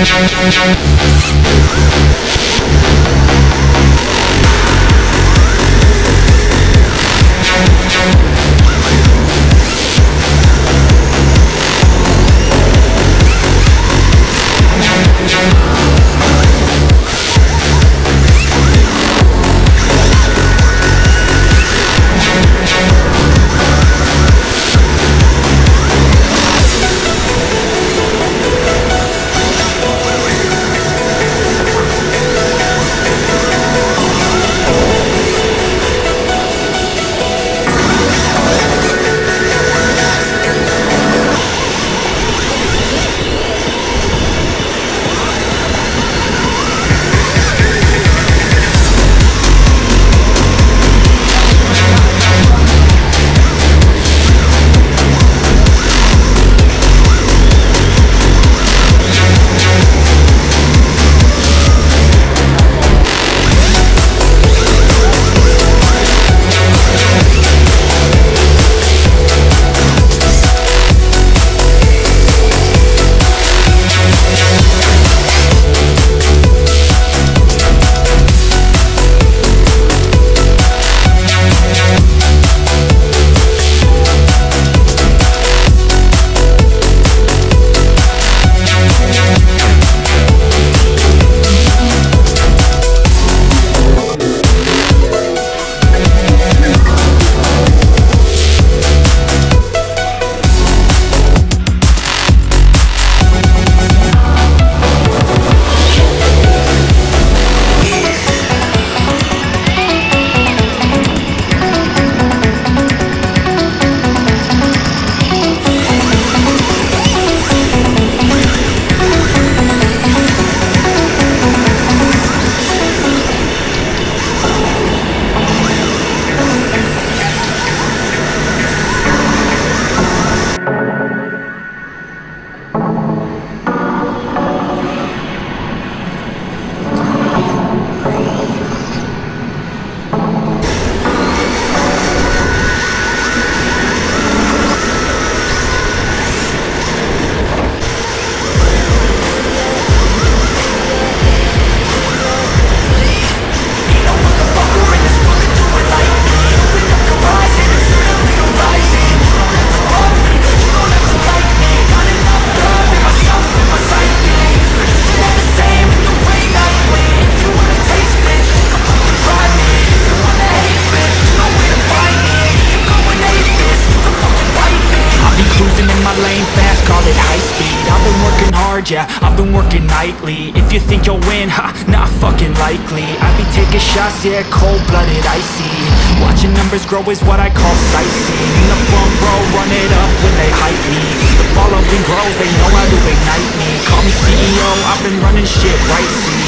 Yeah, I've been working nightly. If you think you'll win, ha, not fucking likely. I be taking shots, yeah, cold-blooded, icy. Watching numbers grow is what I call sightseeing. In the front row, run it up when they hype me. The following grows, they know how to ignite me. Call me CEO, I've been running shit right, see.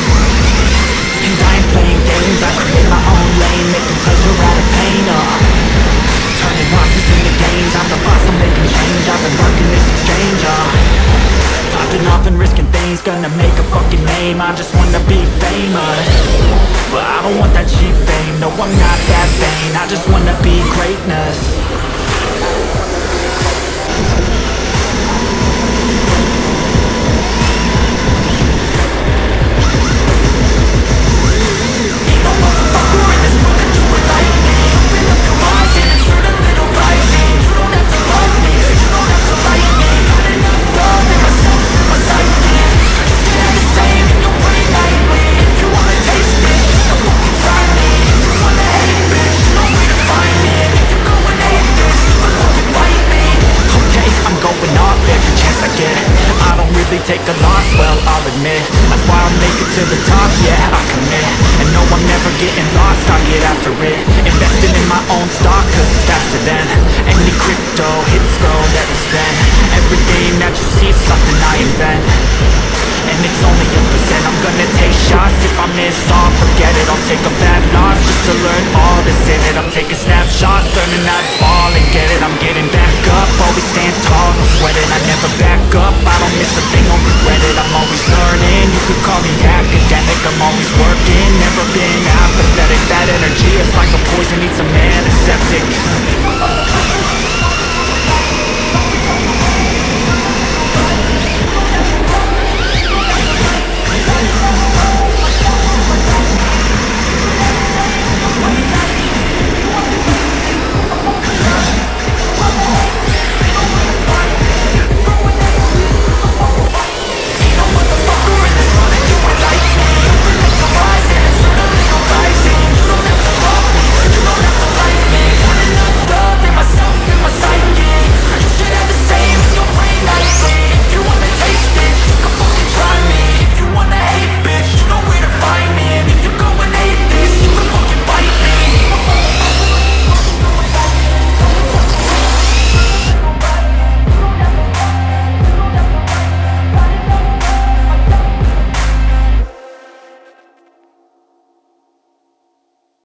And I ain't playing games, I create my own lane, making pleasure out of pain, turning losses into gains, I'm the boss, I'm making change. I've been working this exchange, popping off and risking things, gonna make a fucking name. I just wanna be famous, but I don't want that cheap fame. No, I'm not that vain, I just wanna be greatness. Take a loss, well, I'll admit. That's why I'll make it to the top, yeah, I commit. And no, I'm never getting lost, I get after it. Investing in my own stock, cause it's faster than any crypto hits go that we spend. Everything that you see is something I invent, and it's only a percent. I'm gonna take shots, if I miss all, forget it. I'll take a bad loss, just to learn all that's in it. I'm taking snapshots, learning how to fall and get it. I'm getting back up, always stand tall, no sweating. I never back up, I don't miss a thing, don't regret it. I'm always learning, you could call me academic. I'm always working, never been apathetic. That energy is like a poison, need some